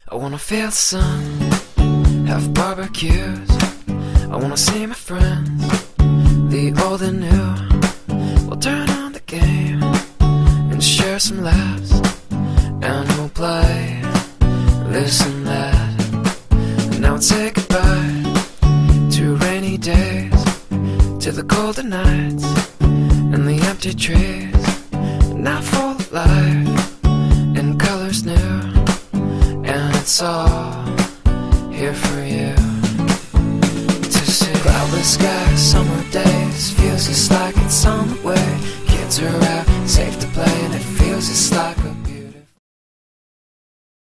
I wanna feel the sun, have barbecues. I wanna see my friends, the old and new. We'll turn on the game and share some laughs, and we'll play this and that. And now we'll say goodbye to rainy days, to the colder nights and the empty trees. Now full of life and colors new, and it's all here for you to see. Cloudless skies, summer days, feels just like